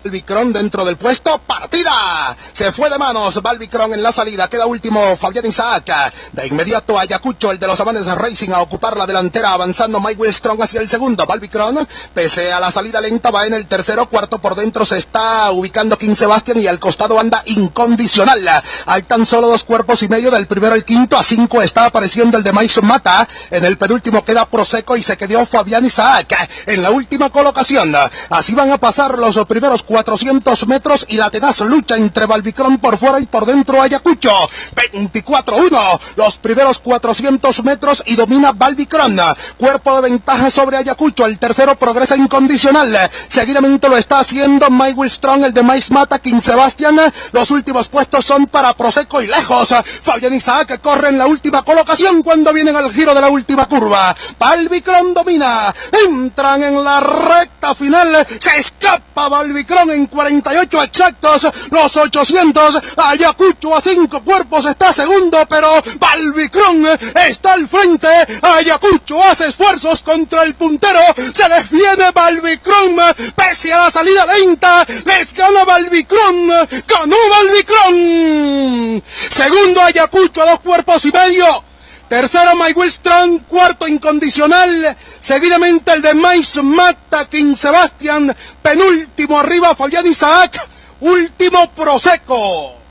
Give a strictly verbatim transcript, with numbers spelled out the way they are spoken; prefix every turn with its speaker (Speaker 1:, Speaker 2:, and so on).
Speaker 1: Balbicrón dentro del puesto, partida, se fue de manos Balbicrón en la salida, queda último Fabián Isaac, de inmediato Ayacucho, el de los Amanes Racing, a ocupar la delantera, avanzando Mike Wilstrong hacia el segundo. Balbicrón, pese a la salida lenta, va en el tercero, cuarto por dentro se está ubicando King Sebastian y al costado anda Incondicional. Hay tan solo dos cuerpos y medio, del primero al quinto, a cinco está apareciendo el de Maíz Mata, en el penúltimo queda Proseco y se quedó Fabián Isaac en la última colocación. Así van a pasar los primeros cuatrocientos metros y la tenaz lucha entre Balbicrón por fuera y por dentro Ayacucho. veinticuatro uno, los primeros cuatrocientos metros y domina Balbicrón. Cuerpo de ventaja sobre Ayacucho, el tercero progresa Incondicional. Seguidamente lo está haciendo Mike Wilstrong, el de Maíz Mata, King Sebastian. Los últimos puestos son para Proseco y lejos Fabián Isaac corre en la última colocación cuando vienen al giro de la última curva. Balbicrón domina, entran en la recta final, se escapa Balbicrón en cuarenta y ocho exactos, los ochocientos, Ayacucho a cinco cuerpos está segundo, pero Balbicrón está al frente, Ayacucho hace esfuerzos contra el puntero, se les viene Balbicrón, pese a la salida lenta, les gana Balbicrón, ganó Balbicrón, segundo Ayacucho a dos cuerpos y medio, tercero Mike Wilstrong, cuarto Incondicional, seguidamente el de Maíz Mata, King Sebastian, penúltimo arriba Fabián Isaac, último Proseco.